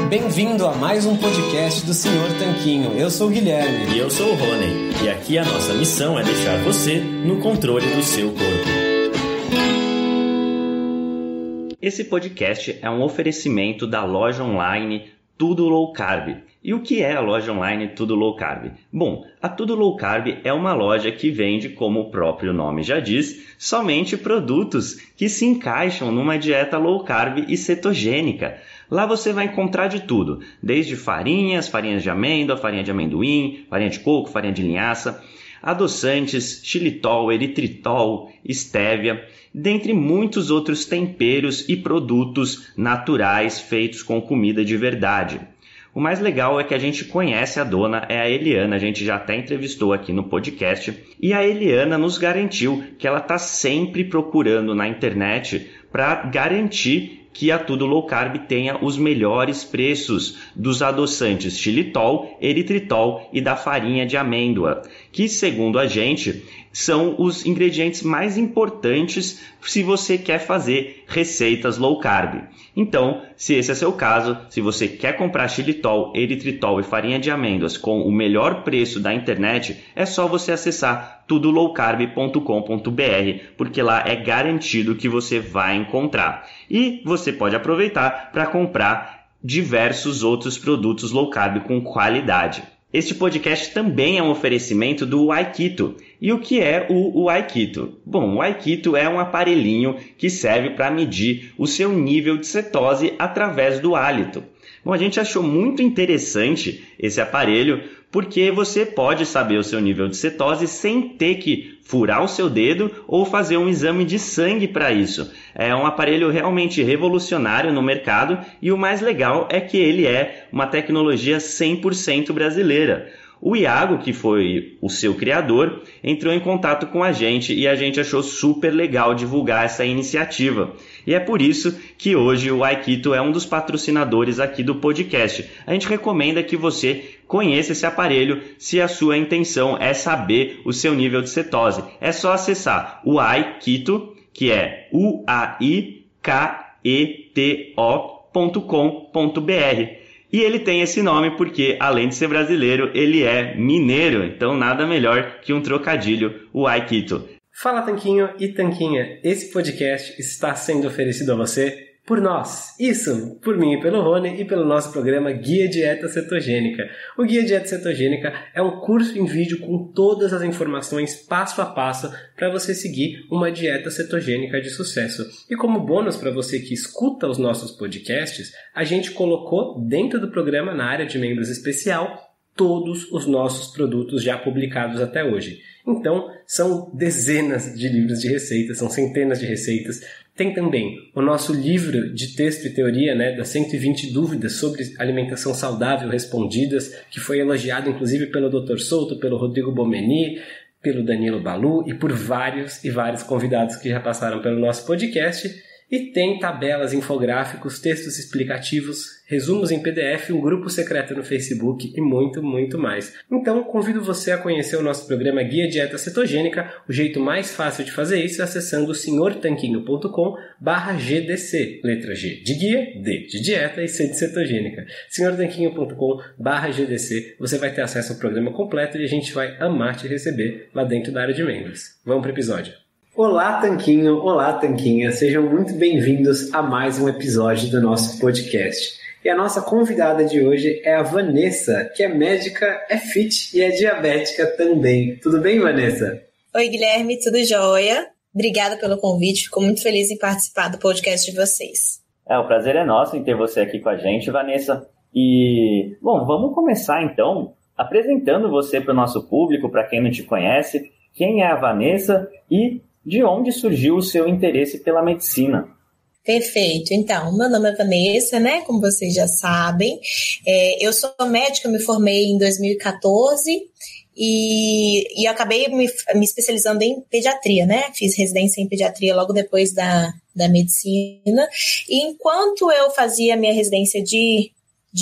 Bem-vindo a mais um podcast do Senhor Tanquinho. Eu sou o Guilherme. E eu sou o Rony. E aqui a nossa missão é deixar você no controle do seu corpo. Esse podcast é um oferecimento da loja online Tudo Low Carb. E o que é a loja online Tudo Low Carb? Bom, a Tudo Low Carb é uma loja que vende, como o próprio nome já diz, somente produtos que se encaixam numa dieta low carb e cetogênica. Lá você vai encontrar de tudo, desde farinhas de amêndoa, farinha de amendoim, farinha de coco, farinha de linhaça, adoçantes, xilitol, eritritol, estévia, dentre muitos outros temperos e produtos naturais feitos com comida de verdade. O mais legal é que a gente conhece a dona, é a Eliana, a gente já até entrevistou aqui no podcast, e a Eliana nos garantiu que ela está sempre procurando na internet para garantir que a Tudo Low Carb tenha os melhores preços dos adoçantes xilitol, eritritol e da farinha de amêndoa, que, segundo a gente, são os ingredientes mais importantes se você quer fazer receitas low carb. Então, se esse é seu caso, se você quer comprar xilitol, eritritol e farinha de amêndoas com o melhor preço da internet, é só você acessar tudolowcarb.com.br, porque lá é garantido que você vai encontrar. E você pode aproveitar para comprar diversos outros produtos low carb com qualidade. Este podcast também é um oferecimento do Aikito. E o que é o Aikito? Bom, o Aikito é um aparelhinho que serve para medir o seu nível de cetose através do hálito. Bom, a gente achou muito interessante esse aparelho porque você pode saber o seu nível de cetose sem ter que furar o seu dedo ou fazer um exame de sangue para isso. É um aparelho realmente revolucionário no mercado e o mais legal é que ele é uma tecnologia 100% brasileira. O Iago, que foi o seu criador, entrou em contato com a gente e a gente achou super legal divulgar essa iniciativa. E é por isso que hoje o Aikito é um dos patrocinadores aqui do podcast. A gente recomenda que você conheça esse aparelho se a sua intenção é saber o seu nível de cetose. É só acessar o Aikito, que é uaiketo.com.br. E ele tem esse nome porque, além de ser brasileiro, ele é mineiro. Então, nada melhor que um trocadilho, o Aikito. Fala, Tanquinho e Tanquinha. Esse podcast está sendo oferecido a você por nós. Isso, por mim e pelo Rony e pelo nosso programa Guia Dieta Cetogênica. O Guia Dieta Cetogênica é um curso em vídeo com todas as informações passo a passo para você seguir uma dieta cetogênica de sucesso. E como bônus para você que escuta os nossos podcasts, a gente colocou dentro do programa, na área de membros especial, todos os nossos produtos já publicados até hoje. Então, são dezenas de livros de receitas, são centenas de receitas. Tem também o nosso livro de texto e teoria, das 120 dúvidas sobre alimentação saudável respondidas, que foi elogiado inclusive pelo Dr. Souto, pelo Rodrigo Bomeni, pelo Danilo Balu e por vários e vários convidados que já passaram pelo nosso podcast. E tem tabelas, infográficos, textos explicativos, resumos em PDF, um grupo secreto no Facebook e muito, muito mais. Então, convido você a conhecer o nosso programa Guia Dieta Cetogênica. O jeito mais fácil de fazer isso é acessando senhortanquinho.com/GDC. Letra G de guia, D de dieta e C de cetogênica. senhortanquinho.com/GDC. Você vai ter acesso ao programa completo e a gente vai amar te receber lá dentro da área de membros. Vamos para o episódio. Olá, Tanquinho! Olá, Tanquinha! Sejam muito bem-vindos a mais um episódio do nosso podcast. E a nossa convidada de hoje é a Vanessa, que é médica, é fit e é diabética também. Tudo bem, Vanessa? Oi, Guilherme, tudo jóia? Obrigada pelo convite, fico muito feliz em participar do podcast de vocês. O prazer é nosso em ter você aqui com a gente, Vanessa. E, bom, vamos começar então apresentando você para o nosso público, para quem não te conhece. Quem é a Vanessa e de onde surgiu o seu interesse pela medicina? Perfeito. Então, meu nome é Vanessa, como vocês já sabem. Eu sou médica, me formei em 2014 e acabei me especializando em pediatria, Fiz residência em pediatria logo depois da medicina. E enquanto eu fazia a minha residência de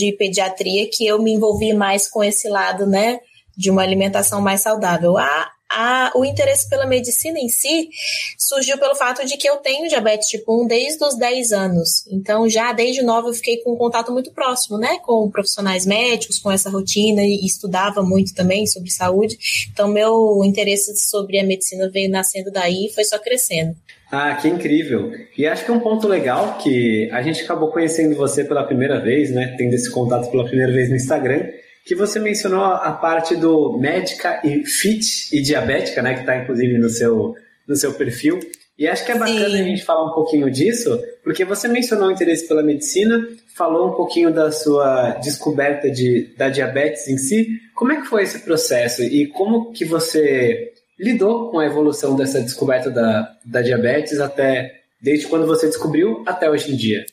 pediatria, que eu me envolvi mais com esse lado, de uma alimentação mais saudável. A o interesse pela medicina em si surgiu pelo fato de que eu tenho diabetes tipo 1 desde os 10 anos. Então, já desde nova eu fiquei com um contato muito próximo, né, com profissionais médicos, com essa rotina, e estudava muito também sobre saúde. Então, meu interesse sobre a medicina veio nascendo daí e foi só crescendo. Ah, que incrível! E acho que é um ponto legal que a gente acabou conhecendo você pela primeira vez, né, tendo esse contato pela primeira vez no Instagram, que você mencionou a parte do médica e fit e diabética, né, que está inclusive no seu perfil. E acho que é bacana a gente falar um pouquinho disso, porque você mencionou o interesse pela medicina, falou um pouquinho da sua descoberta da diabetes em si. Como é que foi esse processo e como que você lidou com a evolução dessa descoberta da diabetes desde quando você descobriu até hoje em dia?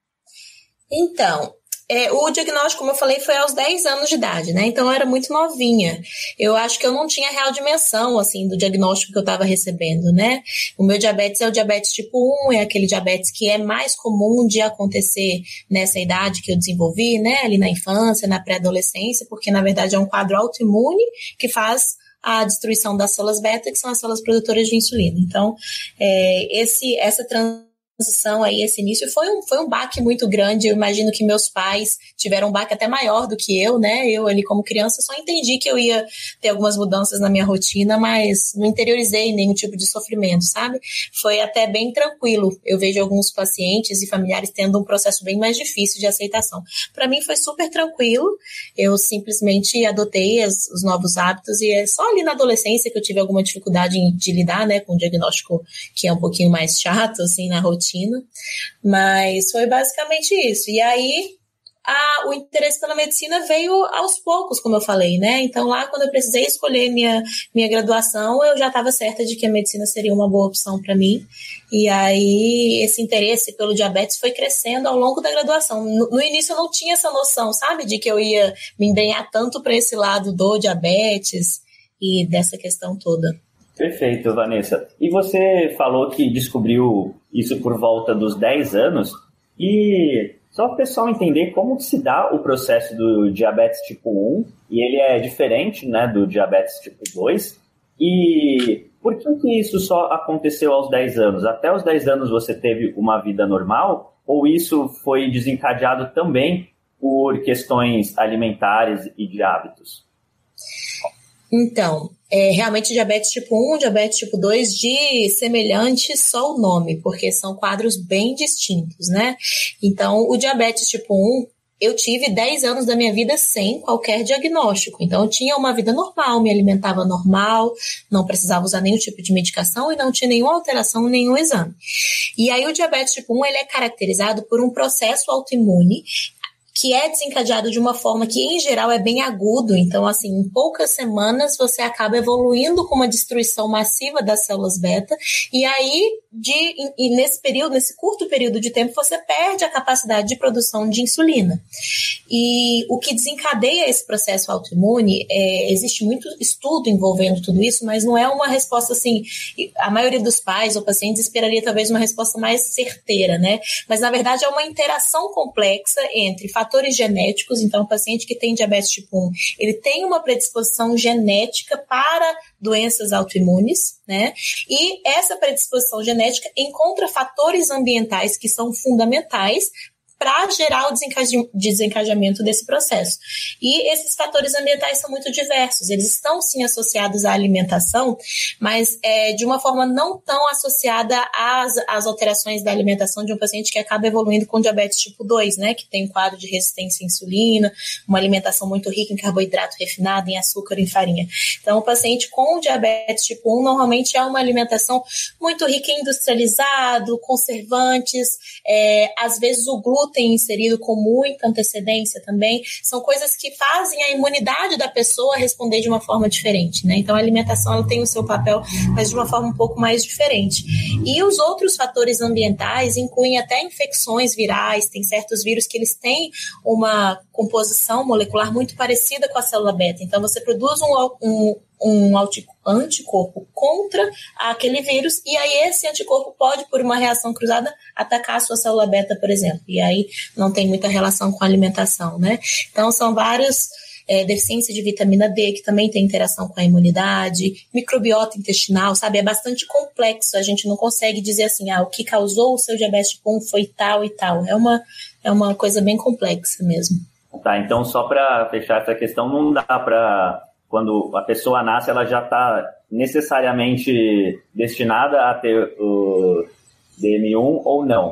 Então, o diagnóstico, como eu falei, foi aos 10 anos de idade, né? Então, eu era muito novinha. Eu acho que eu não tinha real dimensão, assim, do diagnóstico que eu estava recebendo, né? O meu diabetes é o diabetes tipo 1, é aquele diabetes que é mais comum de acontecer nessa idade que eu desenvolvi, né? Ali na infância, na pré-adolescência, porque, na verdade, é um quadro autoimune que faz a destruição das células beta, que são as células produtoras de insulina. Então, essa transição aí, esse início, foi um baque muito grande. Eu imagino que meus pais tiveram um baque até maior do que eu, né? Eu ali como criança só entendi que eu ia ter algumas mudanças na minha rotina, mas não interiorizei nenhum tipo de sofrimento, sabe? Foi até bem tranquilo. Eu vejo alguns pacientes e familiares tendo um processo bem mais difícil de aceitação. Para mim foi super tranquilo. Eu simplesmente adotei os novos hábitos e é só ali na adolescência que eu tive alguma dificuldade de lidar, né, com o diagnóstico que é um pouquinho mais chato, assim, na rotina. Mas foi basicamente isso. E aí o interesse pela medicina veio aos poucos, como eu falei, né? Então lá quando eu precisei escolher minha graduação, eu já estava certa de que a medicina seria uma boa opção para mim. E aí esse interesse pelo diabetes foi crescendo ao longo da graduação. No início eu não tinha essa noção, sabe? De que eu ia me embrenhar tanto para esse lado do diabetes e dessa questão toda. Perfeito, Vanessa. E você falou que descobriu isso por volta dos 10 anos, e só para o pessoal entender como se dá o processo do diabetes tipo 1, e ele é diferente, né, do diabetes tipo 2, e por que isso só aconteceu aos 10 anos? Até os 10 anos você teve uma vida normal, ou isso foi desencadeado também por questões alimentares e de hábitos? Então, realmente diabetes tipo 1, diabetes tipo 2, de semelhante só o nome, porque são quadros bem distintos, né? Então, o diabetes tipo 1, eu tive 10 anos da minha vida sem qualquer diagnóstico. Então, eu tinha uma vida normal, me alimentava normal, não precisava usar nenhum tipo de medicação e não tinha nenhuma alteração, nenhum exame. E aí, o diabetes tipo 1, ele é caracterizado por um processo autoimune que é desencadeado de uma forma que, em geral, é bem agudo. Então, assim, em poucas semanas, você acaba evoluindo com uma destruição massiva das células beta, e aí, nesse curto período de tempo, você perde a capacidade de produção de insulina. E o que desencadeia esse processo autoimune, existe muito estudo envolvendo tudo isso, mas não é uma resposta, assim, a maioria dos pais ou pacientes esperaria talvez uma resposta mais certeira, né? Mas, na verdade, é uma interação complexa entre fatores genéticos. Então, o paciente que tem diabetes tipo 1, ele tem uma predisposição genética para doenças autoimunes, né? E essa predisposição genética encontra fatores ambientais que são fundamentais para gerar o desencadeamento desse processo. E esses fatores ambientais são muito diversos. Eles estão, sim, associados à alimentação, mas de uma forma não tão associada às alterações da alimentação de um paciente que acaba evoluindo com diabetes tipo 2, né? Que tem um quadro de resistência à insulina, uma alimentação muito rica em carboidrato refinado, em açúcar e em farinha. Então, o paciente com diabetes tipo 1 normalmente é uma alimentação muito rica em industrializado, conservantes, às vezes o glúten inserido com muita antecedência também, são coisas que fazem a imunidade da pessoa responder de uma forma diferente, né? Então a alimentação, ela tem o seu papel, mas de uma forma um pouco mais diferente. E os outros fatores ambientais incluem até infecções virais. Tem certos vírus que eles têm uma composição molecular muito parecida com a célula beta, então você produz um anticorpo contra aquele vírus, e aí esse anticorpo pode, por uma reação cruzada, atacar a sua célula beta, por exemplo, e aí não tem muita relação com a alimentação, né? Então são vários deficiência de vitamina D, que também tem interação com a imunidade, microbiota intestinal, sabe? É bastante complexo, a gente não consegue dizer assim, o que causou o seu diabetes tipo 1 foi tal e tal. É uma coisa bem complexa mesmo. Tá, então só para fechar essa questão, não dá para, quando a pessoa nasce, ela já está necessariamente destinada a ter o DM1 ou não?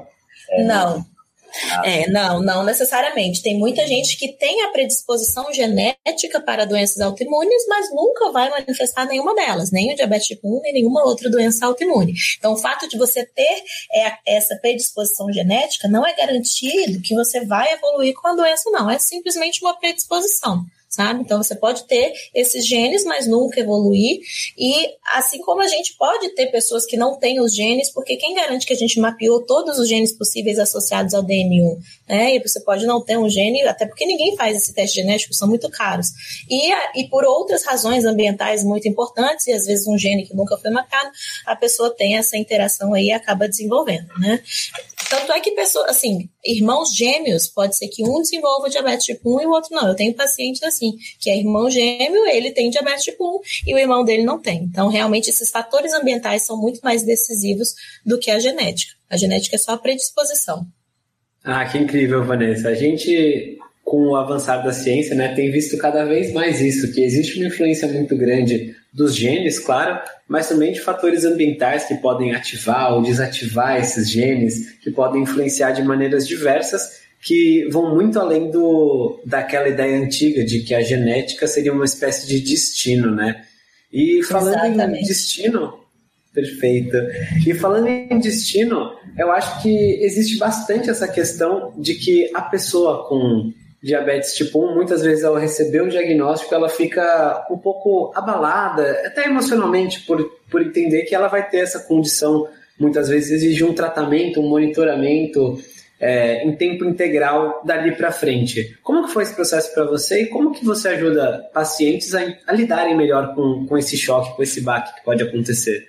Não necessariamente. Tem muita gente que tem a predisposição genética para doenças autoimunes, mas nunca vai manifestar nenhuma delas, nem o diabetes tipo 1, nem nenhuma outra doença autoimune. Então, o fato de você ter essa predisposição genética não é garantido que você vai evoluir com a doença, não. É simplesmente uma predisposição. Sabe? Então, você pode ter esses genes, mas nunca evoluir. E assim como a gente pode ter pessoas que não têm os genes, porque quem garante que a gente mapeou todos os genes possíveis associados ao DM1? Né? E você pode não ter um gene, até porque ninguém faz esse teste genético, são muito caros. E por outras razões ambientais muito importantes, e às vezes um gene que nunca foi mapeado, a pessoa tem essa interação aí e acaba desenvolvendo, né? Tanto é que pessoas, assim, irmãos gêmeos, pode ser que um desenvolva diabetes tipo 1 e o outro não. Eu tenho pacientes assim, que é irmão gêmeo, ele tem diabetes tipo 1 e o irmão dele não tem. Então, realmente, esses fatores ambientais são muito mais decisivos do que a genética. A genética é só a predisposição. Que incrível, Vanessa. A gente, com o avançar da ciência, né, tem visto cada vez mais isso, que existe uma influência muito grande dos genes, claro, mas também de fatores ambientais que podem ativar ou desativar esses genes, que podem influenciar de maneiras diversas, que vão muito além daquela ideia antiga de que a genética seria uma espécie de destino, né? E falando em destino, perfeito. E falando em destino, eu acho que existe bastante essa questão de que a pessoa com diabetes tipo 1, muitas vezes ao receber o diagnóstico, ela fica um pouco abalada, até emocionalmente, por entender que ela vai ter essa condição, muitas vezes exige um tratamento, um monitoramento em tempo integral dali para frente. Como que foi esse processo para você e como que você ajuda pacientes a lidarem melhor com esse choque, com esse baque que pode acontecer?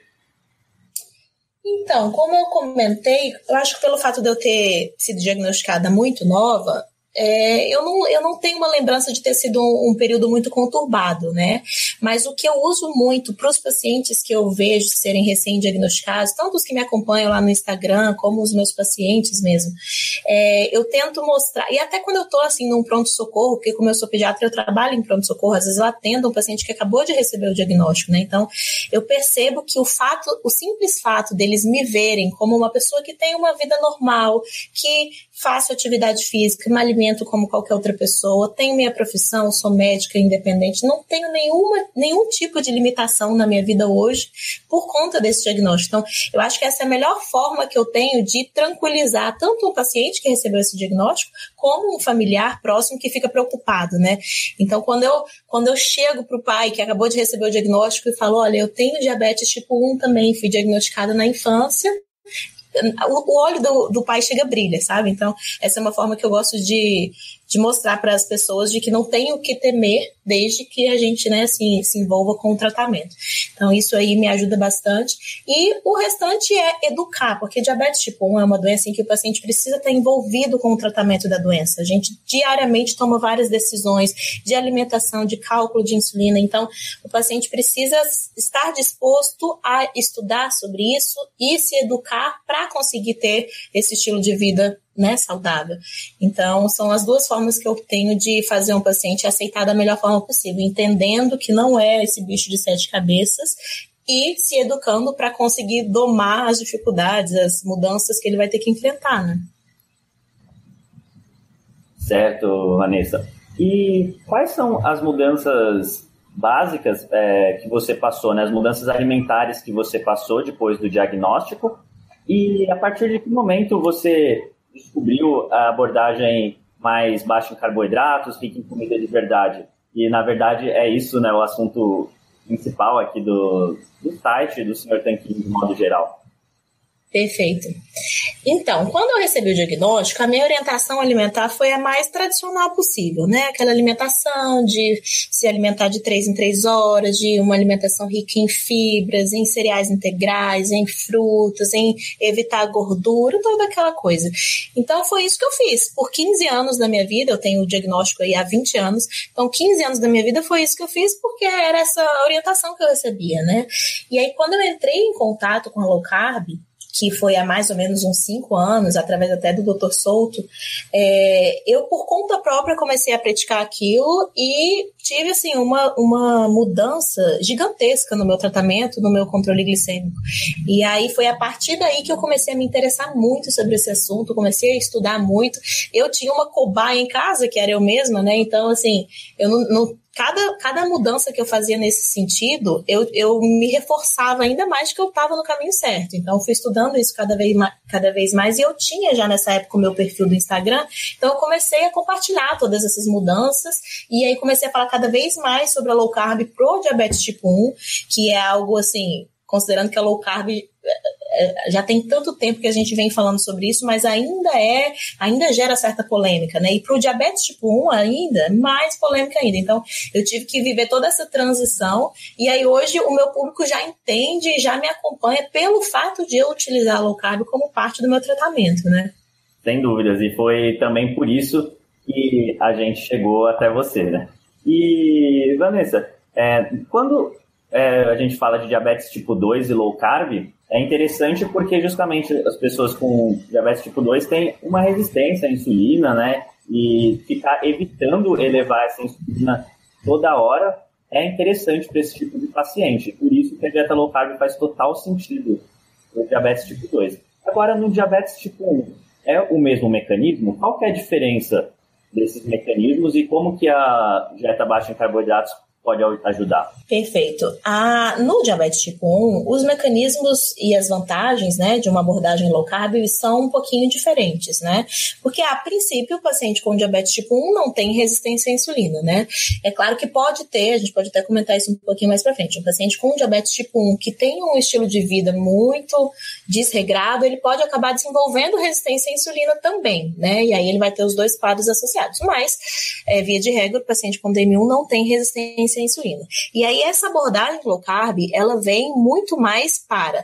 Então, como eu comentei, eu acho que pelo fato de eu ter sido diagnosticada muito nova, eu não tenho uma lembrança de ter sido um período muito conturbado, né? Mas o que eu uso muito para os pacientes que eu vejo serem recém-diagnosticados, tanto os que me acompanham lá no Instagram, como os meus pacientes mesmo, eu tento mostrar, e até quando eu estou assim num pronto-socorro, porque como eu sou pediatra, eu trabalho em pronto-socorro, às vezes eu atendo um paciente que acabou de receber o diagnóstico, né? Então, eu percebo que o simples fato deles me verem como uma pessoa que tem uma vida normal, que faço atividade física, me alimento como qualquer outra pessoa, tenho minha profissão, sou médica independente, não tenho nenhum tipo de limitação na minha vida hoje por conta desse diagnóstico. Então, eu acho que essa é a melhor forma que eu tenho de tranquilizar tanto um paciente que recebeu esse diagnóstico, como um familiar próximo que fica preocupado, né? Então, quando eu chego para o pai que acabou de receber o diagnóstico e falo, olha, eu tenho diabetes tipo 1 também, fui diagnosticada na infância, o olho do pai chega a brilhar, sabe? Então, essa é uma forma que eu gosto de mostrar para as pessoas de que não tem o que temer desde que a gente, né, se envolva com o tratamento. Então, isso aí me ajuda bastante. E o restante é educar, porque diabetes tipo 1 é uma doença em que o paciente precisa estar envolvido com o tratamento da doença. A gente diariamente toma várias decisões de alimentação, de cálculo de insulina. Então, o paciente precisa estar disposto a estudar sobre isso e se educar para conseguir ter esse estilo de vida, né, saudável. Então, são as duas formas que eu tenho de fazer um paciente aceitar da melhor forma possível, entendendo que não é esse bicho de 7 cabeças e se educando para conseguir domar as dificuldades, as mudanças que ele vai ter que enfrentar, né? Certo, Vanessa. E quais são as mudanças básicas que você passou, né? As mudanças alimentares que você passou depois do diagnóstico? E a partir de que momento você descobriu a abordagem mais baixa em carboidratos, rica em comida de verdade? E, na verdade, é isso, né, o assunto principal aqui do site do Sr. Tanquinho, de modo geral. Perfeito. Então, quando eu recebi o diagnóstico, a minha orientação alimentar foi a mais tradicional possível, né? Aquela alimentação de se alimentar de 3 em 3 horas, de uma alimentação rica em fibras, em cereais integrais, em frutas, em evitar gordura, toda aquela coisa. Então, foi isso que eu fiz. Por 15 anos da minha vida, eu tenho o diagnóstico aí há 20 anos, então 15 anos da minha vida foi isso que eu fiz, porque era essa orientação que eu recebia, né? E aí, quando eu entrei em contato com a low carb, que foi há mais ou menos uns 5 anos, através até do Dr. Souto, eu, por conta própria, comecei a praticar aquilo e tive, assim, uma mudança gigantesca no meu tratamento, no meu controle glicêmico. E aí foi a partir daí que eu comecei a me interessar muito sobre esse assunto, comecei a estudar muito. Eu tinha uma cobaia em casa, que era eu mesma, né? Então, assim, eu não Cada mudança que eu fazia nesse sentido, eu me reforçava ainda mais de que eu estava no caminho certo. Então, eu fui estudando isso cada vez mais. E eu tinha já nessa época o meu perfil do Instagram. Então, eu comecei a compartilhar todas essas mudanças. E aí, comecei a falar cada vez mais sobre a low carb pro diabetes tipo 1, que é algo assim, considerando que a low carb já tem tanto tempo que a gente vem falando sobre isso, mas ainda gera certa polêmica, né? E para o diabetes tipo 1 ainda, mais polêmica ainda. Então, eu tive que viver toda essa transição e aí hoje o meu público já entende e já me acompanha pelo fato de eu utilizar a low carb como parte do meu tratamento, né? Sem dúvidas, e foi também por isso que a gente chegou até você, né? E, Vanessa, quando a gente fala de diabetes tipo 2 e low carb, é interessante porque justamente as pessoas com diabetes tipo 2 têm uma resistência à insulina, né? E ficar evitando elevar essa insulina toda hora é interessante para esse tipo de paciente. Por isso que a dieta low carb faz total sentido no diabetes tipo 2. Agora, no diabetes tipo 1, é o mesmo mecanismo? Qual que é a diferença desses mecanismos e como que a dieta baixa em carboidratos pode ajudar? Perfeito. No diabetes tipo 1, os mecanismos e as vantagens, né, de uma abordagem low carb são um pouquinho diferentes, né? Porque, a princípio, o paciente com diabetes tipo 1 não tem resistência à insulina, né? É claro que pode ter, a gente pode até comentar isso um pouquinho mais pra frente, um paciente com diabetes tipo 1 que tem um estilo de vida muito desregrado, ele pode acabar desenvolvendo resistência à insulina também, né? E aí ele vai ter os dois quadros associados. Mas, via de regra, o paciente com DM1 não tem resistência à insulina. E aí essa abordagem low carb, ela vem muito mais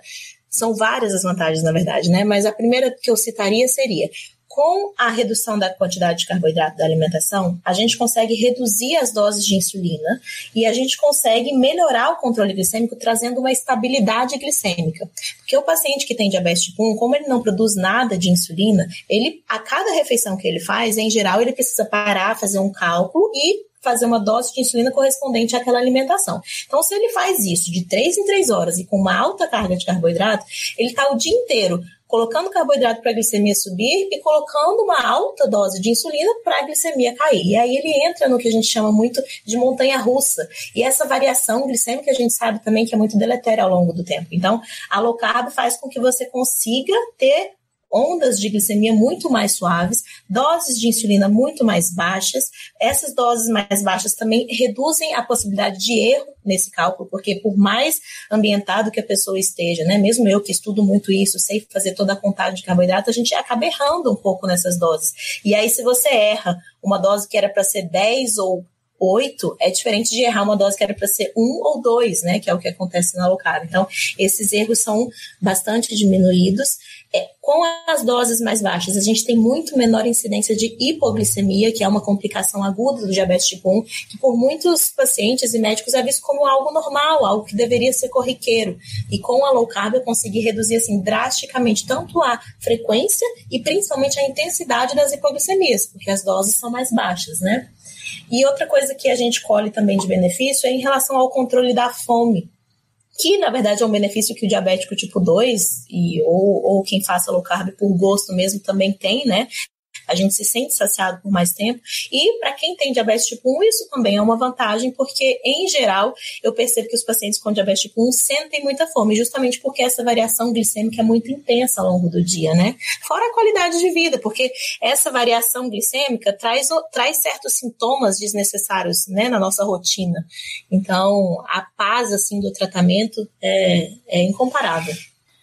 são várias as vantagens, na verdade, né? Mas a primeira que eu citaria seria: com a redução da quantidade de carboidrato da alimentação, a gente consegue reduzir as doses de insulina e a gente consegue melhorar o controle glicêmico, trazendo uma estabilidade glicêmica. Porque o paciente que tem diabetes tipo 1, como ele não produz nada de insulina, a cada refeição que ele faz, em geral, ele precisa parar, fazer um cálculo e fazer uma dose de insulina correspondente àquela alimentação. Então, se ele faz isso de 3 em 3 horas e com uma alta carga de carboidrato, ele está o dia inteiro colocando carboidrato para a glicemia subir e colocando uma alta dose de insulina para a glicemia cair. E aí ele entra no que a gente chama muito de montanha-russa. E essa variação glicêmica a gente sabe também que é muito deletéria ao longo do tempo. Então, a low carb faz com que você consiga ter ondas de glicemia muito mais suaves, doses de insulina muito mais baixas. Essas doses mais baixas também reduzem a possibilidade de erro nesse cálculo, porque por mais ambientado que a pessoa esteja, né, mesmo eu que estudo muito isso, sei fazer toda a contagem de carboidrato, a gente acaba errando um pouco nessas doses. E aí, se você erra uma dose que era para ser 10 ou 8, é diferente de errar uma dose que era para ser 1 ou 2, né, que é o que acontece na low carb. Então, esses erros são bastante diminuídos. Com as doses mais baixas, a gente tem muito menor incidência de hipoglicemia, que é uma complicação aguda do diabetes tipo 1, que por muitos pacientes e médicos é visto como algo normal, algo que deveria ser corriqueiro. E com a low carb eu consegui reduzir assim, drasticamente tanto a frequência e principalmente a intensidade das hipoglicemias, porque as doses são mais baixas, né? E outra coisa que a gente colhe também de benefício é em relação ao controle da fome, que na verdade é um benefício que o diabético tipo 2 ou quem faça low carb por gosto mesmo também tem, né? A gente se sente saciado por mais tempo. E para quem tem diabetes tipo 1, isso também é uma vantagem, porque, em geral, eu percebo que os pacientes com diabetes tipo 1 sentem muita fome, justamente porque essa variação glicêmica é muito intensa ao longo do dia, né? Fora a qualidade de vida, porque essa variação glicêmica traz certos sintomas desnecessários, né, na nossa rotina. Então, a paz, assim, do tratamento é incomparável.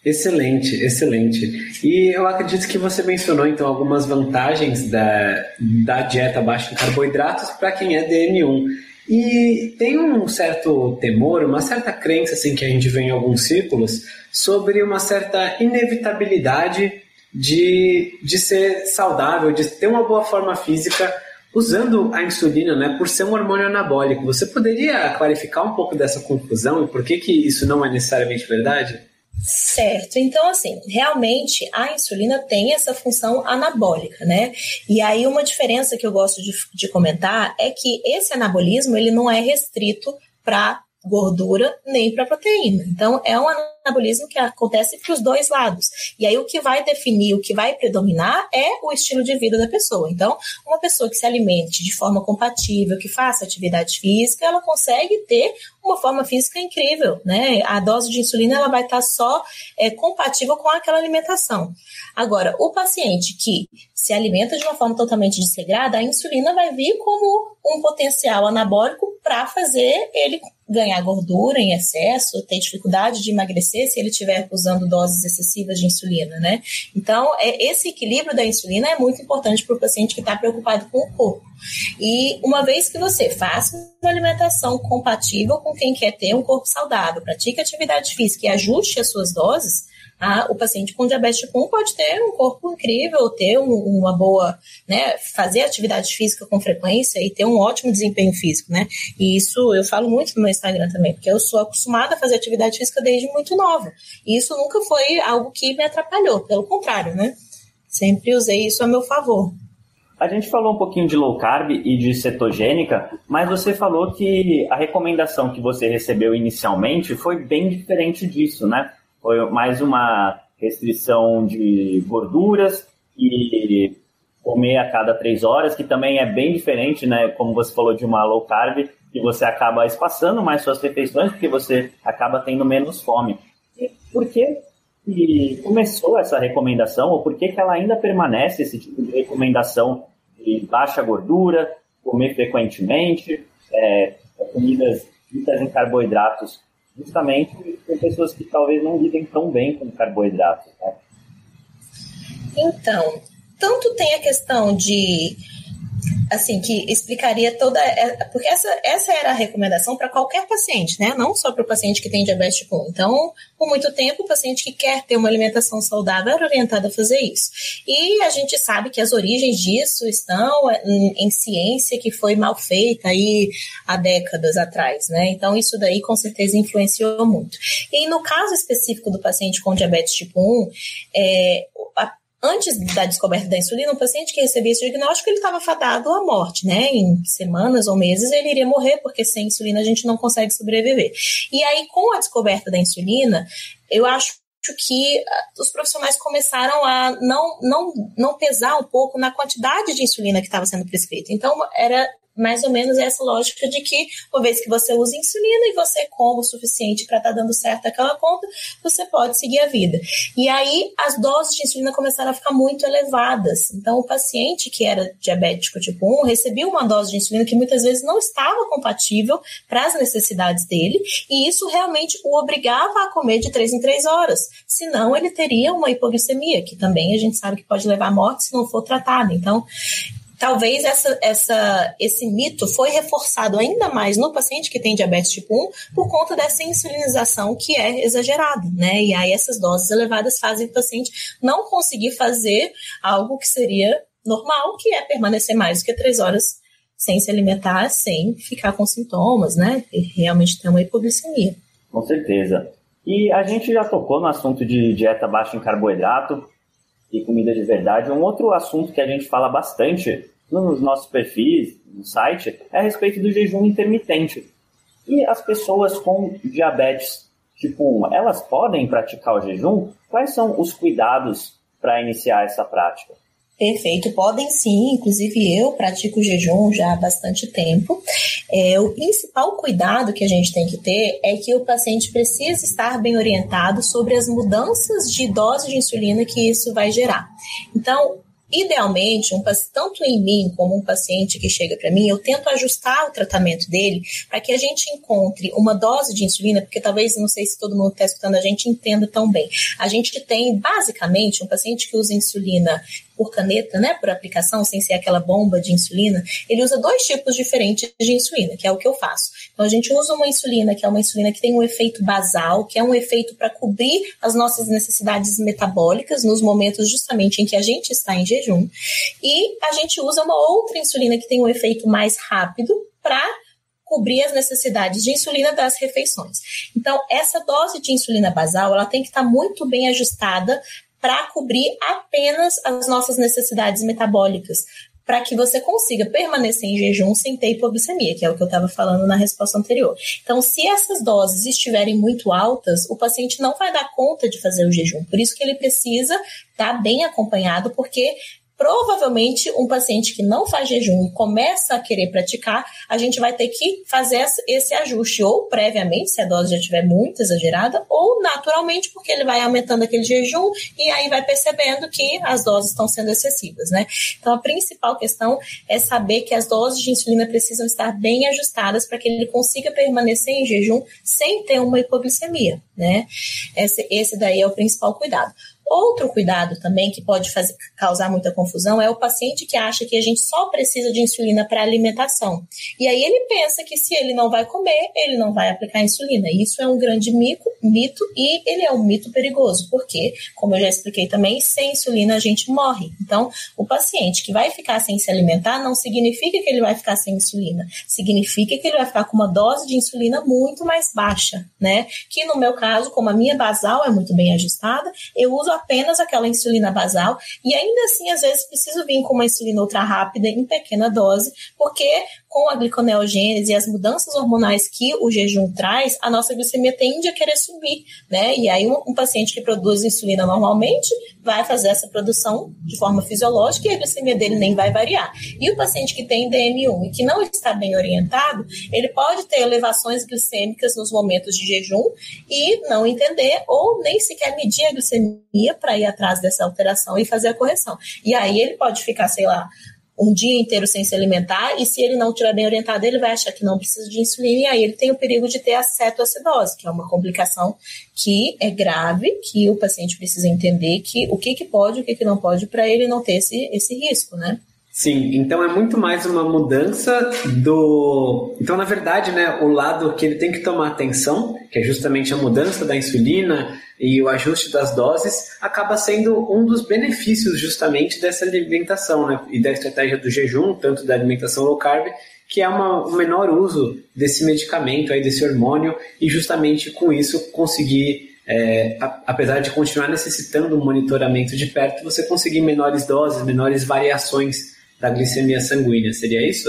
Excelente, excelente. E eu acredito que você mencionou, então, algumas vantagens da dieta baixa em carboidratos para quem é DM1. E tem um certo temor, uma certa crença assim, que a gente vê em alguns círculos sobre uma certa inevitabilidade de ser saudável, de ter uma boa forma física usando a insulina, né, por ser um hormônio anabólico. Você poderia clarificar um pouco dessa confusão e por que isso não é necessariamente verdade? Certo, então assim, realmente a insulina tem essa função anabólica, né? E aí uma diferença que eu gosto de comentar é que esse anabolismo, ele não é restrito para gordura nem para proteína. Então, é um anabolismo que acontece para os dois lados. E aí, o que vai definir, o que vai predominar é o estilo de vida da pessoa. Então, uma pessoa que se alimente de forma compatível, que faça atividade física, ela consegue ter uma forma física incrível, né? A dose de insulina, ela vai estar só compatível com aquela alimentação. Agora, o paciente que se alimenta de uma forma totalmente desregrada, a insulina vai vir como um potencial anabólico para fazer ele ganhar gordura em excesso, ter dificuldade de emagrecer se ele estiver usando doses excessivas de insulina, né? Então, esse equilíbrio da insulina é muito importante para o paciente que está preocupado com o corpo. E uma vez que você faça uma alimentação compatível com quem quer ter um corpo saudável, pratique atividade física e ajuste as suas doses, o paciente com diabetes tipo 1 pode ter um corpo incrível, ter uma boa, né, fazer atividade física com frequência e ter um ótimo desempenho físico, né? E isso eu falo muito no meu Instagram também, porque eu sou acostumada a fazer atividade física desde muito nova. E isso nunca foi algo que me atrapalhou, pelo contrário, né? Sempre usei isso a meu favor. A gente falou um pouquinho de low carb e de cetogênica, mas você falou que a recomendação que você recebeu inicialmente foi bem diferente disso, né? Foi mais uma restrição de gorduras e comer a cada 3 horas, que também é bem diferente, né? Como você falou, de uma low carb, que você acaba espaçando mais suas refeições, porque você acaba tendo menos fome. E por que começou essa recomendação, ou por que ela ainda permanece, esse tipo de recomendação de baixa gordura, comer frequentemente, comidas ricas em carboidratos, justamente com pessoas que talvez não lidem tão bem com carboidratos, né? Então, tanto tem a questão de, assim, que explicaria toda... Porque essa era a recomendação para qualquer paciente, né? Não só para o paciente que tem diabetes tipo 1. Então, por muito tempo, o paciente que quer ter uma alimentação saudável era orientado a fazer isso. E a gente sabe que as origens disso estão em ciência que foi mal feita aí há décadas atrás, né? Então, isso daí com certeza influenciou muito. E no caso específico do paciente com diabetes tipo 1, antes da descoberta da insulina, um paciente que recebia esse diagnóstico, ele estava fadado à morte, né? Em semanas ou meses ele iria morrer, porque sem insulina a gente não consegue sobreviver. E aí, com a descoberta da insulina, eu acho que os profissionais começaram a não pesar um pouco na quantidade de insulina que estava sendo prescrita. Então, era mais ou menos essa lógica de que, uma vez que você usa insulina e você come o suficiente para estar dando certo aquela conta, você pode seguir a vida. E aí, as doses de insulina começaram a ficar muito elevadas. Então, o paciente que era diabético tipo 1 recebia uma dose de insulina que muitas vezes não estava compatível para as necessidades dele, e isso realmente o obrigava a comer de 3 em 3 horas. Senão, ele teria uma hipoglicemia, que também a gente sabe que pode levar à morte se não for tratado. Então, talvez esse mito foi reforçado ainda mais no paciente que tem diabetes tipo 1 por conta dessa insulinização que é exagerada, né? E aí essas doses elevadas fazem o paciente não conseguir fazer algo que seria normal, que é permanecer mais do que 3 horas sem se alimentar, sem ficar com sintomas, né? E realmente ter uma hipoglicemia. Com certeza. E a gente já tocou no assunto de dieta baixa em carboidrato e comida de verdade. Um outro assunto que a gente fala bastante nos nossos perfis, no site, é a respeito do jejum intermitente. E as pessoas com diabetes tipo 1, elas podem praticar o jejum? Quais são os cuidados para iniciar essa prática? Perfeito, podem sim, inclusive eu pratico jejum já há bastante tempo. O principal cuidado que a gente tem que ter é que o paciente precisa estar bem orientado sobre as mudanças de dose de insulina que isso vai gerar. Então, Idealmente, tanto em mim como um paciente que chega para mim, eu tento ajustar o tratamento dele para que a gente encontre uma dose de insulina, porque talvez, não sei se todo mundo que está escutando a gente entenda tão bem. A gente tem, basicamente, um paciente que usa insulina por caneta, né, por aplicação, sem ser aquela bomba de insulina, ele usa 2 tipos diferentes de insulina, que é o que eu faço. Então, a gente usa uma insulina, que é uma insulina que tem um efeito basal, que é um efeito para cobrir as nossas necessidades metabólicas nos momentos justamente em que a gente está em jejum. E a gente usa uma outra insulina que tem um efeito mais rápido para cobrir as necessidades de insulina das refeições. Então, essa dose de insulina basal, ela tem que estar muito bem ajustada para cobrir apenas as nossas necessidades metabólicas, para que você consiga permanecer em jejum sem ter hipoglicemia, que é o que eu estava falando na resposta anterior. Então, se essas doses estiverem muito altas, o paciente não vai dar conta de fazer o jejum. Por isso que ele precisa estar bem acompanhado, porque provavelmente um paciente que não faz jejum e começa a querer praticar, a gente vai ter que fazer esse ajuste, ou previamente, se a dose já estiver muito exagerada, ou naturalmente, porque ele vai aumentando aquele jejum e aí vai percebendo que as doses estão sendo excessivas, né? Então, a principal questão é saber que as doses de insulina precisam estar bem ajustadas para que ele consiga permanecer em jejum sem ter uma hipoglicemia, né? Esse daí é o principal cuidado. Outro cuidado também que pode causar muita confusão é o paciente que acha que a gente só precisa de insulina para alimentação. E aí ele pensa que se ele não vai comer, ele não vai aplicar insulina. Isso é um grande mito e ele é um mito perigoso, porque, como eu já expliquei também, sem insulina a gente morre. Então, o paciente que vai ficar sem se alimentar não significa que ele vai ficar sem insulina. Significa que ele vai ficar com uma dose de insulina muito mais baixa, né? Que no meu caso, como a minha basal é muito bem ajustada, eu uso apenas aquela insulina basal e ainda assim, às vezes, preciso vir com uma insulina ultra rápida em pequena dose, porque com a gliconeogênese e as mudanças hormonais que o jejum traz, a nossa glicemia tende a querer subir, né? E aí um paciente que produz insulina normalmente vai fazer essa produção de forma fisiológica e a glicemia dele nem vai variar. E o paciente que tem DM1 e que não está bem orientado, ele pode ter elevações glicêmicas nos momentos de jejum e não entender ou nem sequer medir a glicemia para ir atrás dessa alteração e fazer a correção. E aí ele pode ficar, sei lá, um dia inteiro sem se alimentar, e se ele não estiver bem orientado, ele vai achar que não precisa de insulina, e aí ele tem o perigo de ter a cetoacidose, que é uma complicação que é grave, que o paciente precisa entender que o que pode e o que não pode, para ele não ter esse risco, né? Sim, então é muito mais uma mudança do... Então, na verdade, né, o lado que ele tem que tomar atenção, que é justamente a mudança da insulina e o ajuste das doses, acaba sendo um dos benefícios justamente dessa alimentação, né, e da estratégia do jejum, tanto da alimentação low carb, que é um menor uso desse medicamento, aí, desse hormônio, e justamente com isso conseguir... apesar de continuar necessitando um monitoramento de perto, você conseguir menores doses, menores variações da glicemia sanguínea, seria isso?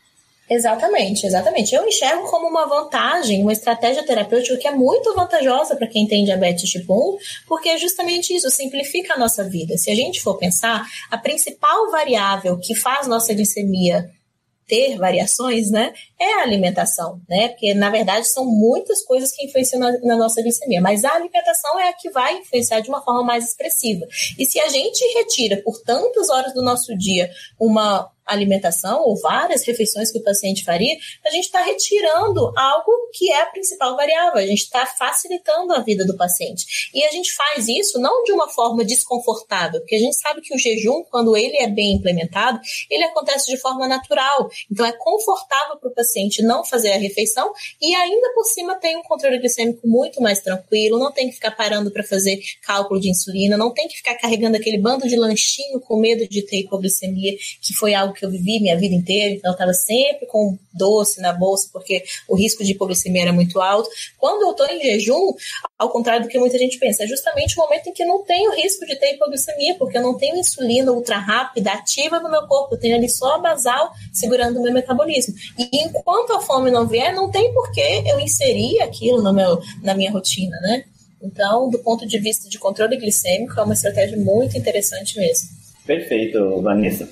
Exatamente. Eu enxergo como uma vantagem, uma estratégia terapêutica que é muito vantajosa para quem tem diabetes tipo 1, porque é justamente isso, simplifica a nossa vida. Se a gente for pensar, a principal variável que faz nossa glicemia ter variações, né, é a alimentação, né, porque na verdade são muitas coisas que influenciam na nossa glicemia, mas a alimentação é a que vai influenciar de uma forma mais expressiva. E se a gente retira por tantas horas do nosso dia uma alimentação ou várias refeições que o paciente faria, a gente está retirando algo que é a principal variável, a gente está facilitando a vida do paciente. E a gente faz isso não de uma forma desconfortável, porque a gente sabe que o jejum, quando ele é bem implementado, ele acontece de forma natural. Então é confortável para o paciente não fazer a refeição e ainda por cima tem um controle glicêmico muito mais tranquilo, não tem que ficar parando para fazer cálculo de insulina, não tem que ficar carregando aquele bando de lanchinho com medo de ter hipoglicemia, que foi algo que eu vivi minha vida inteira, então eu estava sempre com doce na bolsa, porque o risco de hipoglicemia era muito alto. Quando eu estou em jejum, ao contrário do que muita gente pensa, é justamente o momento em que eu não tenho risco de ter hipoglicemia, porque eu não tenho insulina ultra rápida, ativa no meu corpo, eu tenho ali só a basal segurando o meu metabolismo. E enquanto a fome não vier, não tem por que eu inserir aquilo na minha rotina, né? Então, do ponto de vista de controle glicêmico, é uma estratégia muito interessante mesmo. Perfeito, Vanessa.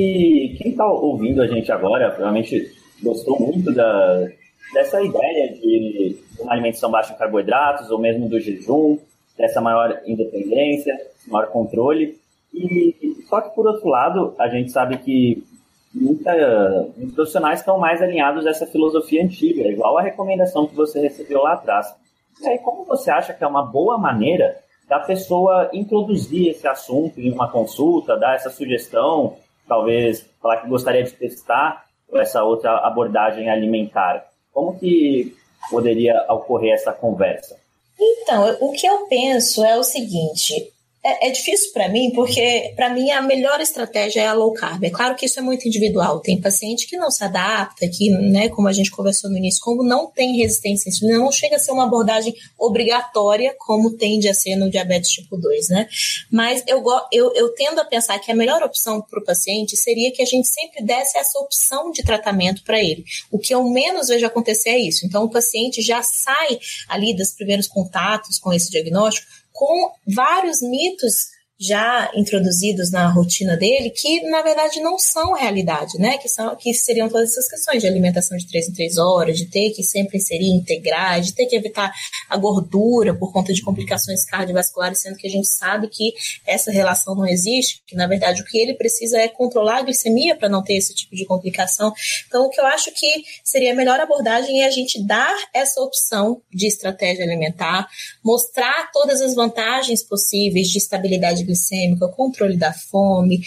E quem está ouvindo a gente agora, provavelmente gostou muito dessa ideia de uma alimentação baixa em carboidratos, ou mesmo do jejum, dessa maior independência, maior controle. E só que, por outro lado, a gente sabe que muitos profissionais estão mais alinhados a essa filosofia antiga, igual a recomendação que você recebeu lá atrás. E aí, como você acha que é uma boa maneira da pessoa introduzir esse assunto em uma consulta, dar essa sugestão, talvez falar que gostaria de testar essa outra abordagem alimentar? Como que poderia ocorrer essa conversa? Então, o que eu penso é o seguinte... É difícil para mim, porque para mim a melhor estratégia é a low carb. É claro que isso é muito individual. Tem paciente que não se adapta, que, né, como a gente conversou no início, como não tem resistência à insulina, não chega a ser uma abordagem obrigatória, como tende a ser no diabetes tipo 2, né? Mas eu tendo a pensar que a melhor opção para o paciente seria que a gente sempre desse essa opção de tratamento para ele. O que eu menos vejo acontecer é isso. Então, o paciente já sai ali dos primeiros contatos com esse diagnóstico com vários mitos já introduzidos na rotina dele, que na verdade não são realidade, né? Que seriam todas essas questões de alimentação de 3 em 3 horas, de ter que sempre inserir integrais, de ter que evitar a gordura por conta de complicações cardiovasculares, sendo que a gente sabe que essa relação não existe, que na verdade o que ele precisa é controlar a glicemia para não ter esse tipo de complicação. Então, o que eu acho que seria a melhor abordagem é a gente dar essa opção de estratégia alimentar, mostrar todas as vantagens possíveis de estabilidade glicêmica, controle da fome,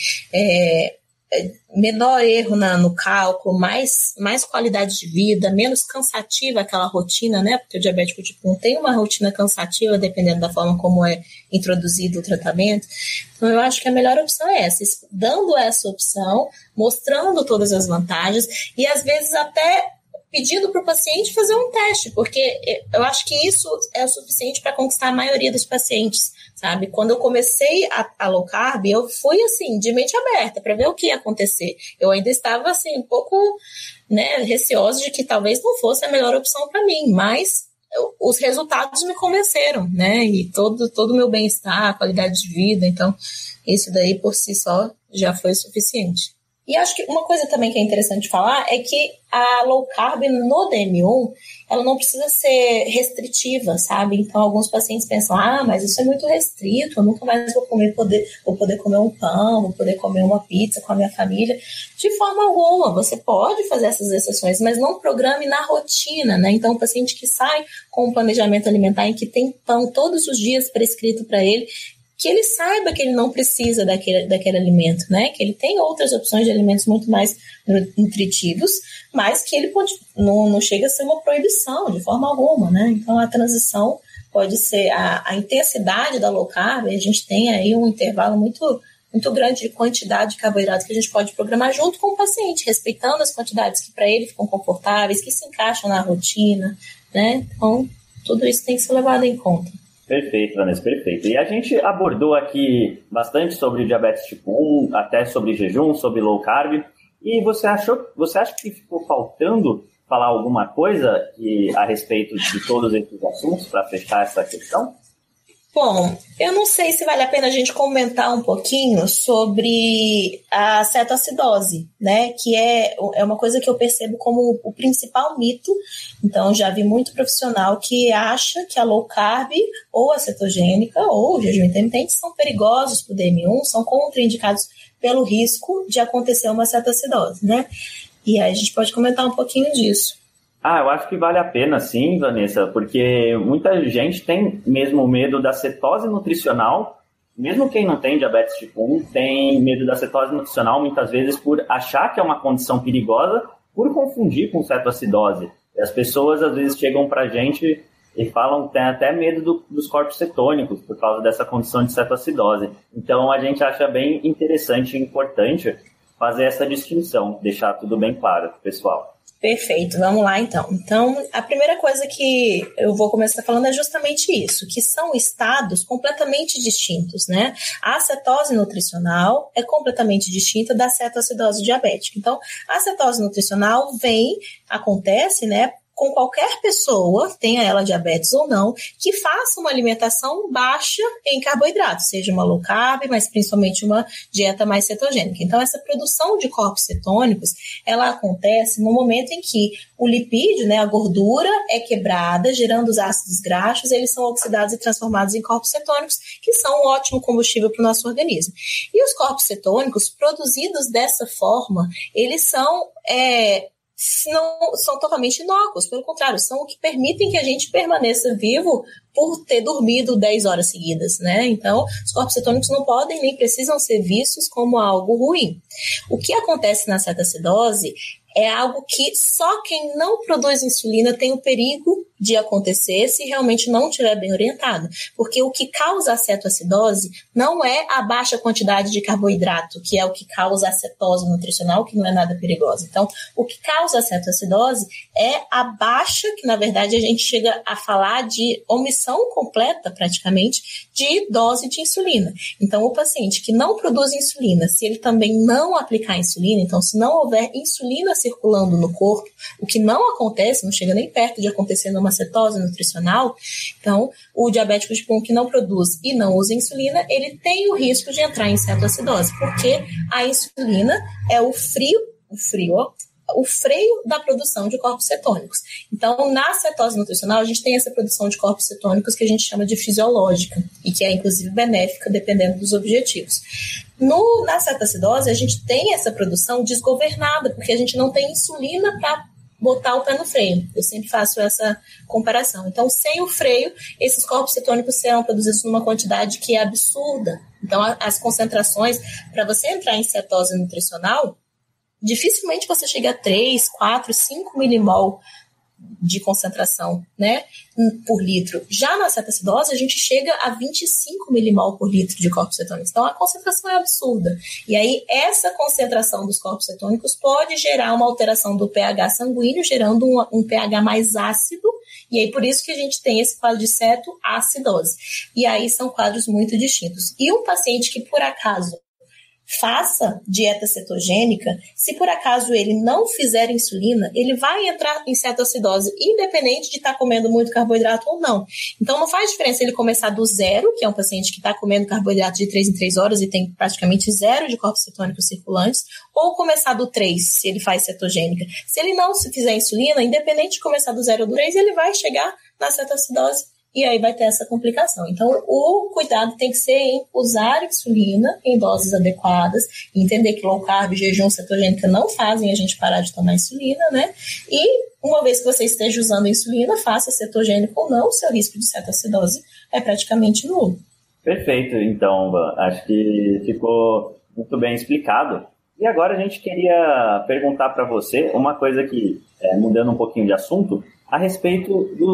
menor erro no cálculo, mais qualidade de vida, menos cansativa aquela rotina, né? Porque o diabético tipo 1 tem uma rotina cansativa dependendo da forma como é introduzido o tratamento. Então, eu acho que a melhor opção é essa, dando essa opção, mostrando todas as vantagens e às vezes até pedindo para o paciente fazer um teste, porque eu acho que isso é o suficiente para conquistar a maioria dos pacientes, sabe? Quando eu comecei a low carb, eu fui, assim, de mente aberta para ver o que ia acontecer. Eu ainda estava, assim, um pouco, né, receosa de que talvez não fosse a melhor opção para mim, mas os resultados me convenceram, né? E todo o meu bem-estar, qualidade de vida, então isso daí por si só já foi suficiente. E acho que uma coisa também que é interessante falar é que a low carb no DM1, ela não precisa ser restritiva, sabe? Então, alguns pacientes pensam, mas isso é muito restrito, eu nunca mais vou poder comer um pão, vou poder comer uma pizza com a minha família. De forma alguma, você pode fazer essas exceções, mas não programe na rotina, né? Então, o paciente que sai com um planejamento alimentar em que tem pão todos os dias prescrito para ele, que ele saiba que ele não precisa daquele alimento, né? Que ele tem outras opções de alimentos muito mais nutritivos, mas que ele não chega a ser uma proibição de forma alguma, né? Então, a transição pode ser a intensidade da low carb, a gente tem aí um intervalo muito, muito grande de quantidade de carboidrato que a gente pode programar junto com o paciente, respeitando as quantidades que para ele ficam confortáveis, que se encaixam na rotina, né? Então, tudo isso tem que ser levado em conta. Perfeito, Vanessa, perfeito. E a gente abordou aqui bastante sobre diabetes tipo 1, até sobre jejum, sobre low carb. E você acha que ficou faltando falar alguma coisa a respeito de todos esses assuntos para fechar essa questão? Bom, eu não sei se vale a pena a gente comentar um pouquinho sobre a cetoacidose, né? Que é uma coisa que eu percebo como o principal mito. Então, já vi muito profissional que acha que a low carb ou a cetogênica ou o jejum intermitente são perigosos para o DM1, são contraindicados pelo risco de acontecer uma cetoacidose, né? E aí a gente pode comentar um pouquinho disso. Eu acho que vale a pena sim, Vanessa, porque muita gente tem mesmo medo da cetose nutricional, mesmo quem não tem diabetes tipo 1 tem medo da cetose nutricional muitas vezes por achar que é uma condição perigosa, por confundir com cetoacidose. E as pessoas às vezes chegam pra gente e falam que tem até medo dos corpos cetônicos por causa dessa condição de cetoacidose. Então a gente acha bem interessante e importante fazer essa distinção, deixar tudo bem claro, pessoal. Perfeito, vamos lá então. Então, a primeira coisa que eu vou começar falando é justamente isso, que são estados completamente distintos, né? A cetose nutricional é completamente distinta da cetoacidose diabética. Então, a cetose nutricional acontece, né, com qualquer pessoa, tenha ela diabetes ou não, que faça uma alimentação baixa em carboidratos, seja uma low carb, mas principalmente uma dieta mais cetogênica. Então, essa produção de corpos cetônicos, ela acontece no momento em que o lipídio, né, a gordura, é quebrada, gerando os ácidos graxos, eles são oxidados e transformados em corpos cetônicos, que são um ótimo combustível para o nosso organismo. E os corpos cetônicos, produzidos dessa forma, eles não são totalmente inócuos, pelo contrário, são o que permitem que a gente permaneça vivo por ter dormido 10 horas seguidas, né? Então, os corpos cetônicos não podem nem precisam ser vistos como algo ruim. O que acontece na cetoacidose é algo que só quem não produz insulina tem o perigo de acontecer se realmente não estiver bem orientado. Porque o que causa a cetoacidose não é a baixa quantidade de carboidrato, que é o que causa a cetose nutricional, que não é nada perigosa. Então, o que causa a cetoacidose é a baixa, que na verdade a gente chega a falar de omissão completa, praticamente, de dose de insulina. Então, o paciente que não produz insulina, se ele também não aplicar insulina, então se não houver insulina circulando no corpo, o que não acontece, não chega nem perto de acontecer numa cetose nutricional, então o diabético tipo 1 que não produz e não usa insulina, ele tem o risco de entrar em cetoacidose, porque a insulina é o freio da produção de corpos cetônicos. Então, na cetose nutricional, a gente tem essa produção de corpos cetônicos que a gente chama de fisiológica e que é, inclusive, benéfica, dependendo dos objetivos. Na cetoacidose, a gente tem essa produção desgovernada, porque a gente não tem insulina para botar o pé no freio. Eu sempre faço essa comparação. Então, sem o freio, esses corpos cetônicos serão produzidos numa quantidade que é absurda. Então, as concentrações, para você entrar em cetose nutricional, dificilmente você chega a 3, 4, 5 milimol de concentração, né, por litro. Já na cetoacidose, a gente chega a 25 milimol por litro de corpos cetônicos. Então, a concentração é absurda. E aí, essa concentração dos corpos cetônicos pode gerar uma alteração do pH sanguíneo, gerando um pH mais ácido. E aí, por isso que a gente tem esse quadro de cetoacidose. E aí, são quadros muito distintos. E um paciente que, por acaso, faça dieta cetogênica, se por acaso ele não fizer insulina, ele vai entrar em cetoacidose, independente de estar comendo muito carboidrato ou não. Então, não faz diferença ele começar do zero, que é um paciente que está comendo carboidrato de 3 em 3 horas e tem praticamente zero de corpos cetônicos circulantes, ou começar do 3, se ele faz cetogênica. Se ele não fizer insulina, independente de começar do 0 ou do 3, ele vai chegar na cetoacidose. E aí vai ter essa complicação. Então, o cuidado tem que ser em usar insulina em doses adequadas, entender que low carb e jejum cetogênica não fazem a gente parar de tomar insulina, né? E uma vez que você esteja usando insulina, faça cetogênico ou não, o seu risco de cetoacidose é praticamente nulo. Perfeito, então, acho que ficou muito bem explicado. E agora a gente queria perguntar para você uma coisa que, mudando um pouquinho de assunto, a respeito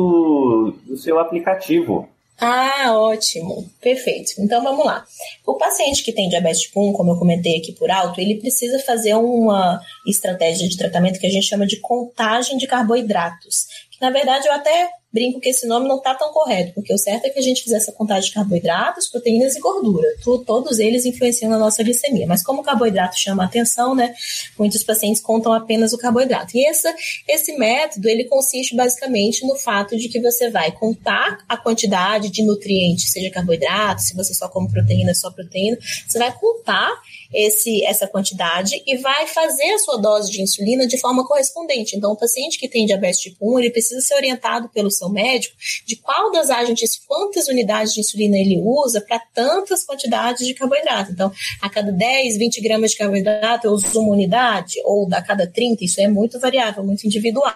do seu aplicativo. Ah, ótimo. Perfeito. Então, vamos lá. O paciente que tem diabetes tipo 1, como eu comentei aqui por alto, ele precisa fazer uma estratégia de tratamento que a gente chama de contagem de carboidratos. Que, na verdade, eu até brinco que esse nome não está tão correto, porque o certo é que a gente fizesse a contagem de carboidratos, proteínas e gordura. Todos eles influenciam na nossa glicemia. Mas como o carboidrato chama a atenção, né, muitos pacientes contam apenas o carboidrato. E esse método, ele consiste basicamente no fato de que você vai contar a quantidade de nutrientes, seja carboidrato, se você só come proteína, só proteína, você vai contar essa quantidade e vai fazer a sua dose de insulina de forma correspondente. Então, o paciente que tem diabetes tipo 1, ele precisa ser orientado pelo seu médico de qual das agentes, quantas unidades de insulina ele usa para tantas quantidades de carboidrato. Então, a cada 10, 20 gramas de carboidrato eu uso uma unidade, ou a cada 30, isso é muito variável, muito individual.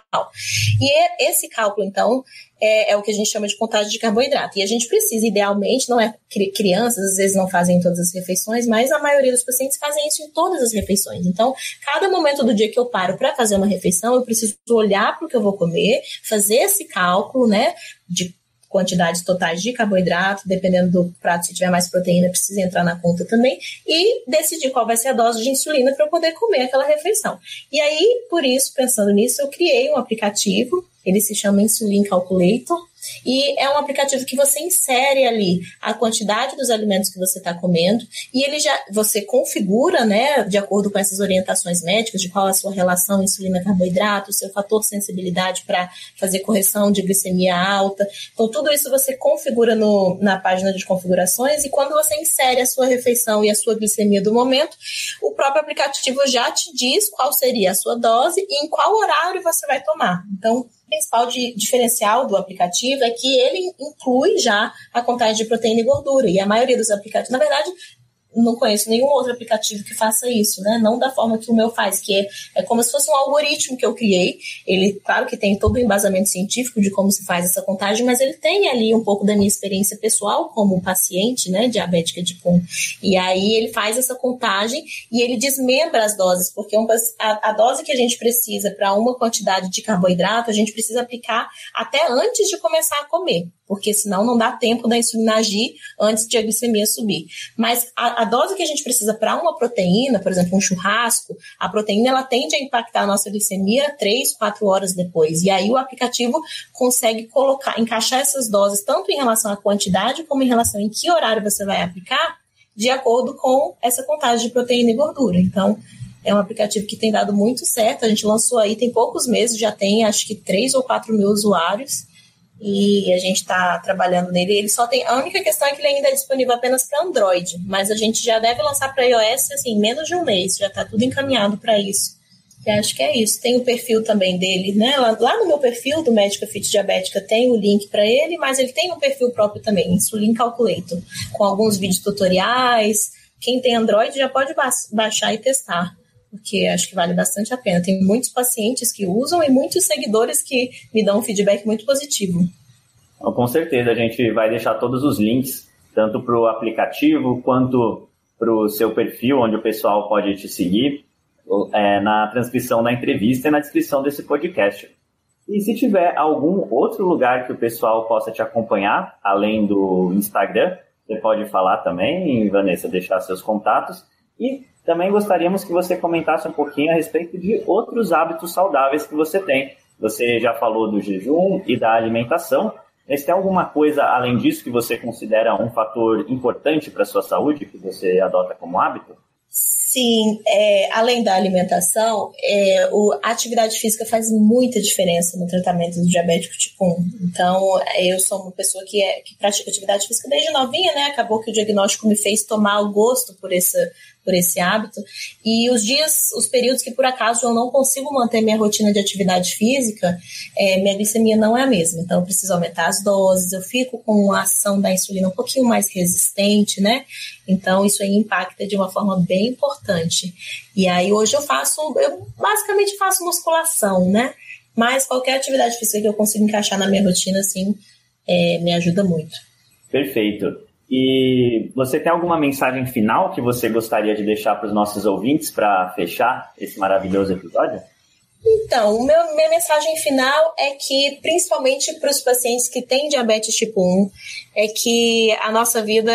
E esse cálculo, então, é o que a gente chama de contagem de carboidrato. E a gente precisa, idealmente, não é crianças, às vezes não fazem em todas as refeições, mas a maioria dos pacientes fazem isso em todas as refeições. Então, cada momento do dia que eu paro para fazer uma refeição, eu preciso olhar para o que eu vou comer, fazer esse cálculo, né, de quantidades totais de carboidrato, dependendo do prato, se tiver mais proteína, precisa entrar na conta também, e decidir qual vai ser a dose de insulina para eu poder comer aquela refeição. E aí, por isso, pensando nisso, eu criei um aplicativo, ele se chama Insulin Calculator, e é um aplicativo que você insere ali a quantidade dos alimentos que você está comendo e você configura, né, de acordo com essas orientações médicas, de qual é a sua relação insulina-carboidrato, o seu fator de sensibilidade para fazer correção de glicemia alta. Então, tudo isso você configura na página de configurações e quando você insere a sua refeição e a sua glicemia do momento, o próprio aplicativo já te diz qual seria a sua dose e em qual horário você vai tomar. Então, o principal diferencial do aplicativo é que ele inclui já a contagem de proteína e gordura. E a maioria dos aplicativos, na verdade, não conheço nenhum outro aplicativo que faça isso, né? Não da forma que o meu faz, que é como se fosse um algoritmo que eu criei. Ele, claro que tem todo o embasamento científico de como se faz essa contagem, mas ele tem ali um pouco da minha experiência pessoal como paciente, né, diabética tipo 1. E aí ele faz essa contagem e ele desmembra as doses, porque a dose que a gente precisa para uma quantidade de carboidrato, a gente precisa aplicar até antes de começar a comer, porque senão não dá tempo da insulina agir antes de a glicemia subir. Mas a dose que a gente precisa para uma proteína, por exemplo, um churrasco, a proteína ela tende a impactar a nossa glicemia 3, 4 horas depois. E aí o aplicativo consegue encaixar essas doses tanto em relação à quantidade como em relação em que horário você vai aplicar, de acordo com essa contagem de proteína e gordura. Então, é um aplicativo que tem dado muito certo. A gente lançou aí, tem poucos meses, já tem acho que 3 ou 4 mil usuários. E a gente está trabalhando nele. Ele só tem, a única questão é que ele ainda é disponível apenas para Android, mas a gente já deve lançar para iOS assim, menos de um mês, já está tudo encaminhado para isso. E acho que é isso. Tem o perfil também dele, né? Lá no meu perfil do Médica Fit Diabética tem o link para ele, mas ele tem um perfil próprio também, Insulin Calculator, com alguns vídeos tutoriais. Quem tem Android já pode baixar e testar, porque acho que vale bastante a pena. Tem muitos pacientes que usam e muitos seguidores que me dão um feedback muito positivo. Então, com certeza, a gente vai deixar todos os links, tanto para o aplicativo quanto para o seu perfil, onde o pessoal pode te seguir, na transcrição da entrevista e na descrição desse podcast. E se tiver algum outro lugar que o pessoal possa te acompanhar, além do Instagram, você pode falar também, Vanessa, deixar seus contatos. E também gostaríamos que você comentasse um pouquinho a respeito de outros hábitos saudáveis que você tem. Você já falou do jejum e da alimentação, mas tem alguma coisa além disso que você considera um fator importante para a sua saúde, que você adota como hábito? Sim, além da alimentação, a atividade física faz muita diferença no tratamento do diabético tipo 1. Então, eu sou uma pessoa que pratica atividade física desde novinha, né? Acabou que o diagnóstico me fez tomar o gosto por esse hábito. E os períodos que por acaso eu não consigo manter minha rotina de atividade física, minha glicemia não é a mesma. Então, eu preciso aumentar as doses, eu fico com a ação da insulina um pouquinho mais resistente, né? Então, isso aí impacta de uma forma bem importante. E aí, hoje eu basicamente faço musculação, né? Mas qualquer atividade física que eu consiga encaixar na minha rotina, assim, me ajuda muito. Perfeito. E você tem alguma mensagem final que você gostaria de deixar para os nossos ouvintes para fechar esse maravilhoso episódio? Então, minha mensagem final é que, principalmente para os pacientes que têm diabetes tipo 1, é que a nossa vida,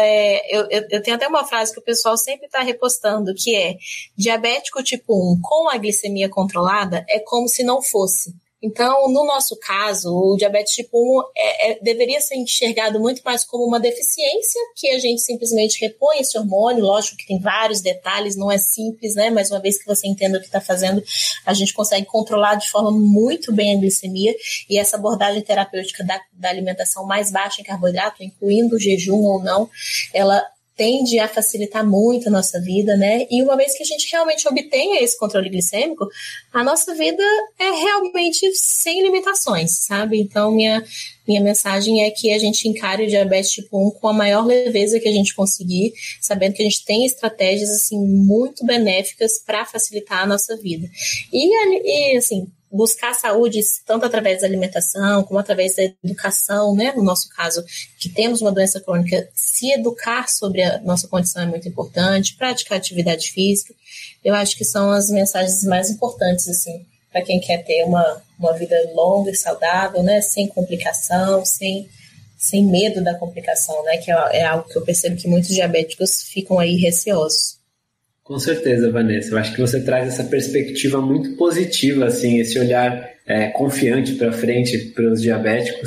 eu tenho até uma frase que o pessoal sempre está repostando, que é: diabético tipo 1 com a glicemia controlada é como se não fosse. Então, no nosso caso, o diabetes tipo 1 deveria ser enxergado muito mais como uma deficiência, que a gente simplesmente repõe esse hormônio. Lógico que tem vários detalhes, não é simples, né? Mas uma vez que você entenda o que está fazendo, a gente consegue controlar de forma muito bem a glicemia. E essa abordagem terapêutica da alimentação mais baixa em carboidrato, incluindo o jejum ou não, ela tende a facilitar muito a nossa vida, né? E uma vez que a gente realmente obtenha esse controle glicêmico, a nossa vida é realmente sem limitações, sabe? Então, minha mensagem é que a gente encare o diabetes tipo 1 com a maior leveza que a gente conseguir, sabendo que a gente tem estratégias, assim, muito benéficas para facilitar a nossa vida. E assim, buscar saúde tanto através da alimentação como através da educação, né? No nosso caso, que temos uma doença crônica, se educar sobre a nossa condição é muito importante, praticar atividade física. Eu acho que são as mensagens mais importantes, assim, para quem quer ter uma vida longa e saudável, né? Sem complicação, sem medo da complicação, né? Que é algo que eu percebo que muitos diabéticos ficam aí receosos. Com certeza, Vanessa. Eu acho que você traz essa perspectiva muito positiva, assim, esse olhar confiante para frente para os diabéticos.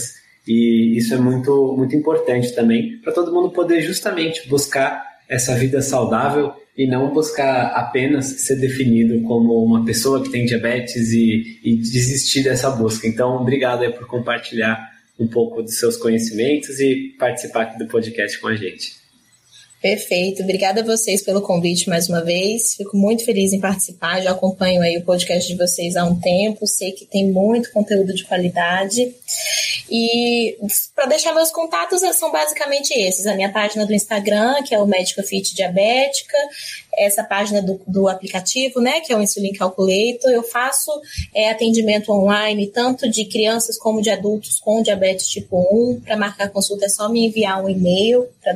E isso é muito, muito importante também para todo mundo poder justamente buscar essa vida saudável e não buscar apenas ser definido como uma pessoa que tem diabetes e desistir dessa busca. Então, obrigado aí por compartilhar um pouco dos seus conhecimentos e participar aqui do podcast com a gente. Perfeito, obrigada a vocês pelo convite mais uma vez, fico muito feliz em participar, já acompanho aí o podcast de vocês há um tempo, sei que tem muito conteúdo de qualidade e para deixar meus contatos são basicamente esses, a minha página do Instagram, que é o Médica Fit Diabética, essa página do aplicativo, né, que é o Insulin Calculator, eu faço atendimento online, tanto de crianças como de adultos com diabetes tipo 1, para marcar consulta é só me enviar um e-mail para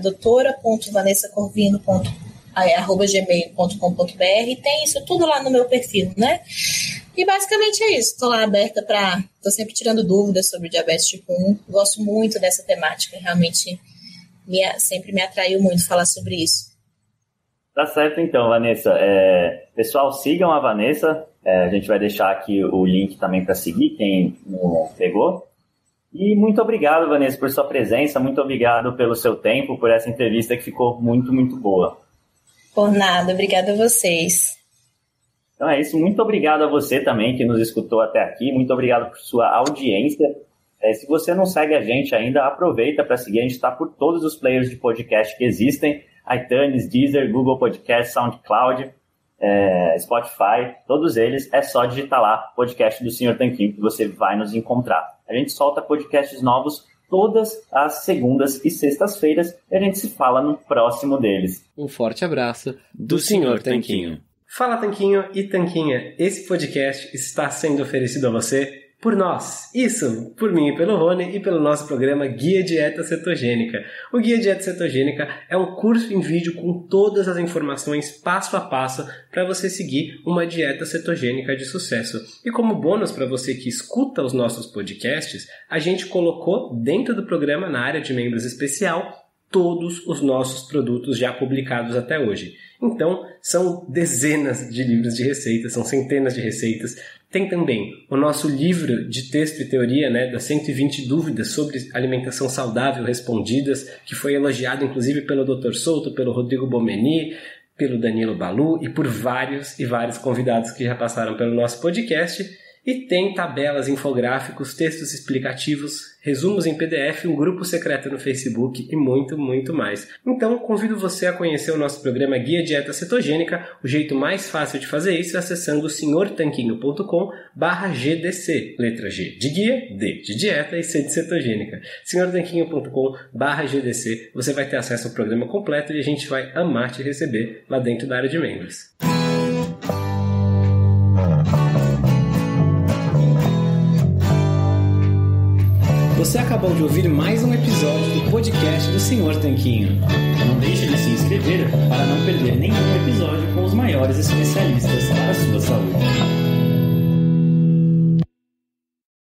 doutora.vanessacorvino@gmail.com.br, tem isso tudo lá no meu perfil, né? E basicamente é isso, estou lá aberta estou sempre tirando dúvidas sobre diabetes tipo 1, gosto muito dessa temática, realmente sempre me atraiu muito falar sobre isso. Tá certo então, Vanessa. Pessoal, sigam a Vanessa, a gente vai deixar aqui o link também para seguir, quem não pegou. E muito obrigado, Vanessa, por sua presença, muito obrigado pelo seu tempo, por essa entrevista que ficou muito, muito boa. Por nada, obrigada a vocês. Então é isso, muito obrigado a você também que nos escutou até aqui, muito obrigado por sua audiência. Se você não segue a gente ainda, aproveita para seguir, a gente está por todos os players de podcast que existem, iTunes, Deezer, Google Podcast, SoundCloud, Spotify, todos eles, é só digitar lá, podcast do Sr. Tanquinho, que você vai nos encontrar. A gente solta podcasts novos todas as segundas e sextas-feiras e a gente se fala no próximo deles. Um forte abraço do Sr. Tanquinho. Fala, Tanquinho e Tanquinha, esse podcast está sendo oferecido a você por nós, isso, por mim e pelo Rony e pelo nosso programa Guia Dieta Cetogênica. O Guia Dieta Cetogênica é um curso em vídeo com todas as informações passo a passo para você seguir uma dieta cetogênica de sucesso. E como bônus para você que escuta os nossos podcasts, a gente colocou dentro do programa, na área de membros especial, todos os nossos produtos já publicados até hoje. Então, são dezenas de livros de receitas, são centenas de receitas. Tem também o nosso livro de texto e teoria, das 120 dúvidas sobre alimentação saudável respondidas, que foi elogiado inclusive pelo Dr. Souto, pelo Rodrigo Bomeni, pelo Danilo Balu e por vários e vários convidados que já passaram pelo nosso podcast. E tem tabelas, infográficos, textos explicativos, resumos em PDF, um grupo secreto no Facebook e muito, muito mais. Então, convido você a conhecer o nosso programa Guia Dieta Cetogênica. O jeito mais fácil de fazer isso é acessando senhortanquinho.com/GDC. Letra G de guia, D de dieta e C de cetogênica. senhortanquinho.com/GDC. Você vai ter acesso ao programa completo e a gente vai amar te receber lá dentro da área de membros. Você acabou de ouvir mais um episódio do podcast do Sr. Tanquinho. Não deixe de se inscrever para não perder nenhum episódio com os maiores especialistas para a sua saúde.